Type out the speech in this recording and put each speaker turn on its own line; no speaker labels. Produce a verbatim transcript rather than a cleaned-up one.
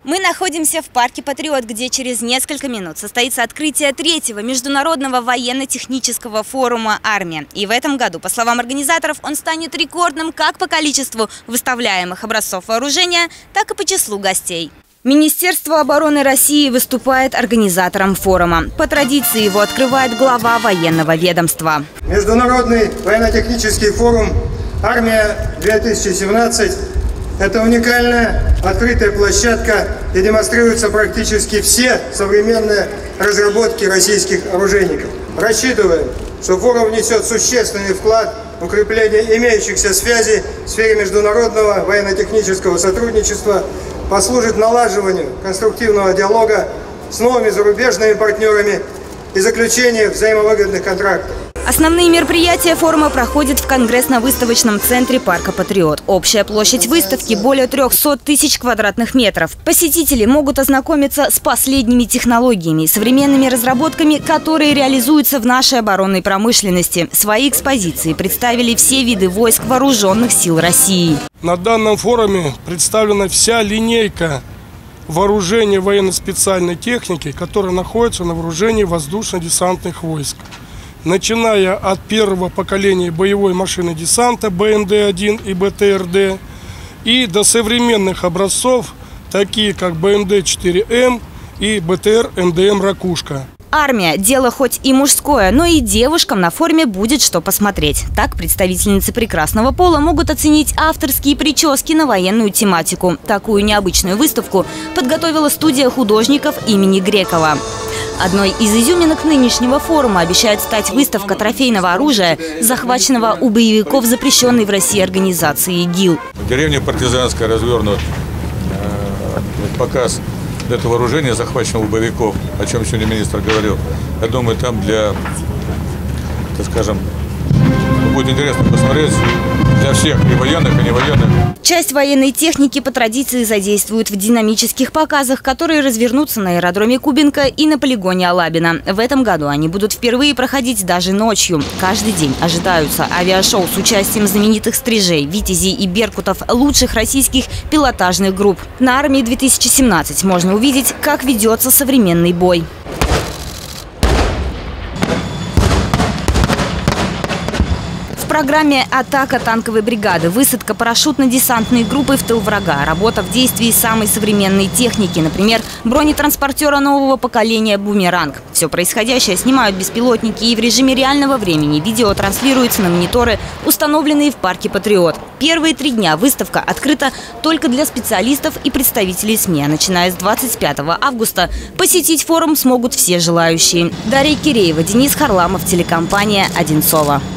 Мы находимся в парке «Патриот», где через несколько минут состоится открытие третьего международного военно-технического форума «Армия». И в этом году, по словам организаторов, он станет рекордным как по количеству выставляемых образцов вооружения, так и по числу гостей. Министерство обороны России выступает организатором форума. По традиции его открывает глава военного ведомства.
Международный военно-технический форум «Армия-две тысячи семнадцать» – это уникальная открытая площадка, где демонстрируются практически все современные разработки российских оружейников. Рассчитываем, что форум внесет существенный вклад в укрепление имеющихся связей в сфере международного военно-технического сотрудничества, послужит налаживанию конструктивного диалога с новыми зарубежными партнерами и заключению взаимовыгодных контрактов.
Основные мероприятия форума проходят в конгрессно-выставочном центре парка «Патриот». Общая площадь выставки более трёхсот тысяч квадратных метров. Посетители могут ознакомиться с последними технологиями и современными разработками, которые реализуются в нашей оборонной промышленности. Свои экспозиции представили все виды войск вооруженных сил России.
На данном форуме представлена вся линейка вооружения военно-специальной техники, которая находится на вооружении воздушно-десантных войск. Начиная от первого поколения боевой машины десанта бэ эн дэ один и бэ тэ эр дэ и до современных образцов, такие как бэ эм дэ четыре эм и бэ тэ эр эм дэ эм «Ракушка».
Армия – дело хоть и мужское, но и девушкам на форуме будет что посмотреть. Так представительницы прекрасного пола могут оценить авторские прически на военную тематику. Такую необычную выставку подготовила студия художников имени Грекова. Одной из изюминок нынешнего форума обещает стать выставка трофейного оружия, захваченного у боевиков запрещенной в России организации ИГИЛ.
В деревне Партизанская развернут э, показ этого вооружения, захваченного у боевиков, о чем сегодня министр говорил. Я думаю, там для, так скажем, будет интересно посмотреть для всех, и военных, и невоенных.
Часть военной техники по традиции задействуют в динамических показах, которые развернутся на аэродроме Кубинка и на полигоне Алабино. В этом году они будут впервые проходить даже ночью. Каждый день ожидаются авиашоу с участием знаменитых стрижей, витязей и беркутов лучших российских пилотажных групп. На «Армии-две тысячи семнадцать» можно увидеть, как ведется современный бой. В программе атака танковой бригады, высадка парашютно-десантной группы в тыл врага, работа в действии самой современной техники, например, бронетранспортера нового поколения «Бумеранг». Все происходящее снимают беспилотники и в режиме реального времени видео транслируется на мониторы, установленные в парке «Патриот». Первые три дня выставка открыта только для специалистов и представителей СМИ. А начиная с двадцать пятого августа посетить форум смогут все желающие. Дарья Киреева, Денис Харламов, телекомпания «Одинцово».